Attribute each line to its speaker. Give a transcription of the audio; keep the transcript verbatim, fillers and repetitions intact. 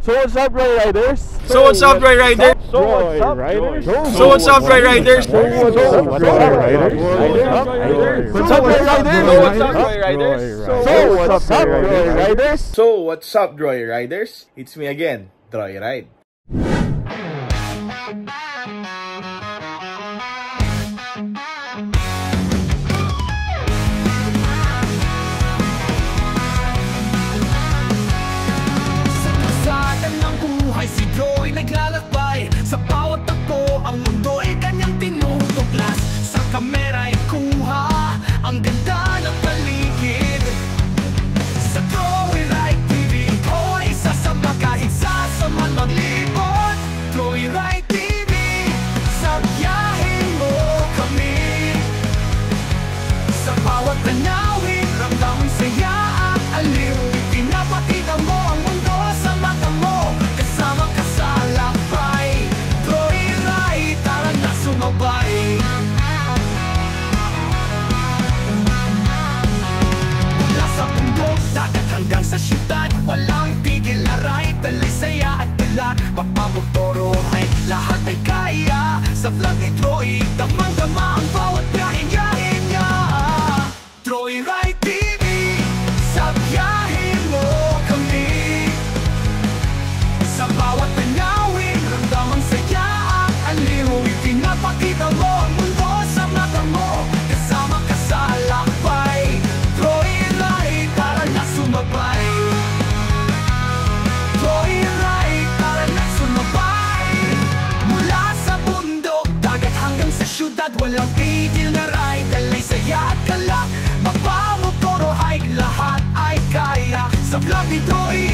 Speaker 1: So what's up, Droiriders?
Speaker 2: So what's up, Droiride?
Speaker 1: So what's up, Droiriders?
Speaker 2: So what's up, Droiride?
Speaker 1: So what's up, Droiriders? What's up, Droiriders? So what's up, Droiriders?
Speaker 2: So what's up, Droiriders? It's me again, Droiride.
Speaker 3: Si Droy naglalakbay sa bawat takbo, ang mundo ay kanyang tinutuglas. Sa kamera ay kuha ang ganda ng paligid. Sa Droiride T V ko ay sasama kahit sasaman maglibot. Droiride T V, sa biyahe mo kami. Sa bawat tanawin, ramdamang saya at aliw. Pinapakita mo ang mundo sa mata mo. Mula sa bundok, dagat hanggang sa syudad, walang tigil na ride, talay saya at bilat. Magpapagtoro ay lahat ay kaya. Sa vlog ni Droid, damang-dama ang bawat biyahe-biyahe niya. Droiride T V, sa biyahe mo kami. Sa bawat tanawin, ramdamang saya at aliw. Ipinapakita mo ang mundo sa mata mo. Kasama ka sa lakbay, Droiride, tara na sumabay. Droiride, tara na sumabay. Mula sa bundok, dagat hanggang sa syudad, walang tigil na ride, talay saya at kalak. Magpamotoro hike, lahat ay kaya. Sa vlog ni Droid,